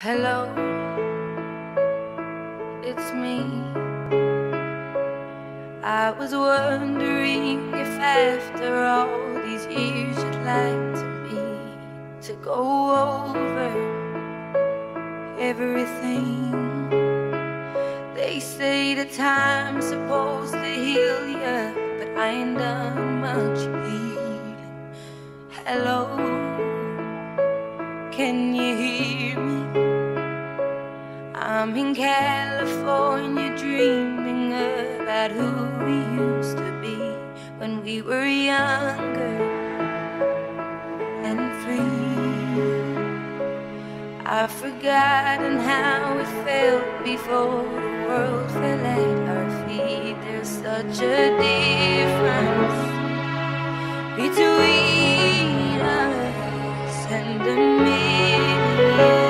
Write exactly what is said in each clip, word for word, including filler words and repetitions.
Hello, it's me. I was wondering if after all these years you'd like to me to go over everything. They say the time's supposed to heal ya, but I ain't done much healing. Hello, can you hear me? I'm in California dreaming about who we used to be when we were younger and free. I've forgotten how it felt before the world fell at our feet. There's such a difference between us and a million.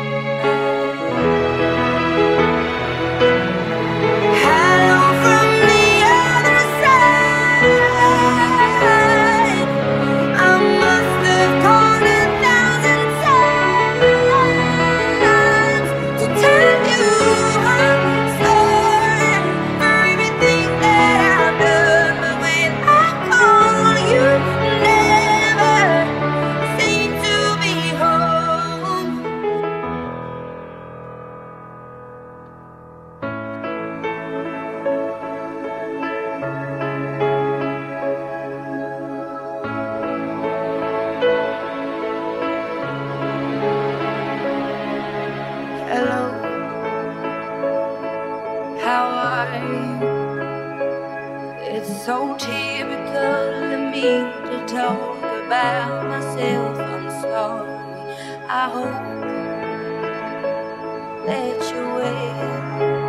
Hello, how are you? It's so typical of me to talk about myself. I'm sorry. I hope that you're well.